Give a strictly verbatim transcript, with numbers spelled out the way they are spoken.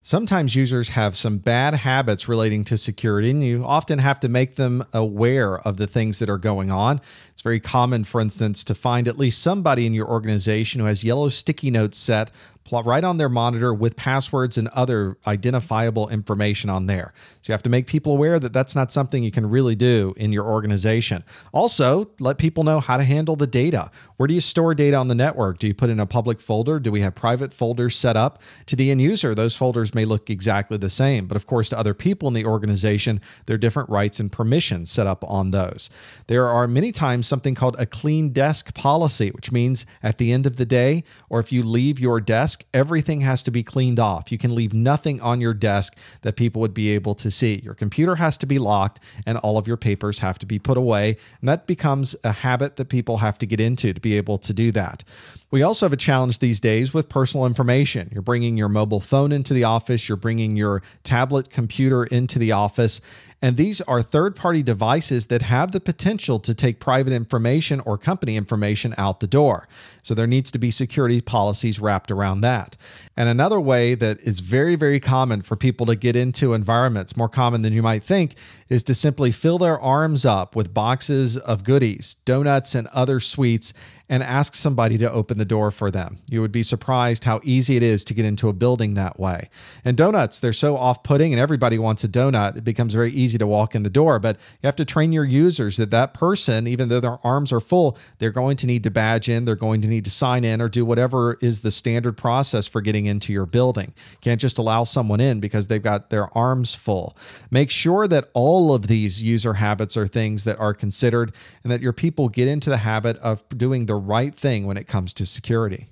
Sometimes users have some bad habits relating to security, and you often have to make them aware of the things that are going on. It's very common, for instance, to find at least somebody in your organization who has yellow sticky notes set right on their monitor with passwords and other identifiable information on there. So you have to make people aware that that's not something you can really do in your organization. Also, let people know how to handle the data. Where do you store data on the network? Do you put in a public folder? Do we have private folders set up? To the end user, those folders may look exactly the same, but of course to other people in the organization, there are different rights and permissions set up on those. There are many times something called a clean desk policy, which means at the end of the day, or if you leave your desk, everything has to be cleaned off. You can leave nothing on your desk that people would be able to see. Your computer has to be locked and all of your papers have to be put away. And that becomes a habit that people have to get into to be able to do that. We also have a challenge these days with personal information. You're bringing your mobile phone into the office. You're bringing your tablet computer into the office. And these are third-party devices that have the potential to take private information or company information out the door. So there needs to be security policies wrapped around that. And another way that is very, very common for people to get into environments, more common than you might think, is to simply fill their arms up with boxes of goodies, donuts, and other sweets, and ask somebody to open the door for them. You would be surprised how easy it is to get into a building that way. And donuts, they're so off-putting and everybody wants a donut, it becomes very easy to walk in the door, but you have to train your users that that person, even though their arms are full, they're going to need to badge in, they're going to need to sign in or do whatever is the standard process for getting into your building. You can't just allow someone in because they've got their arms full. Make sure that all of these user habits are things that are considered and that your people get into the habit of doing the right thing when it comes to security.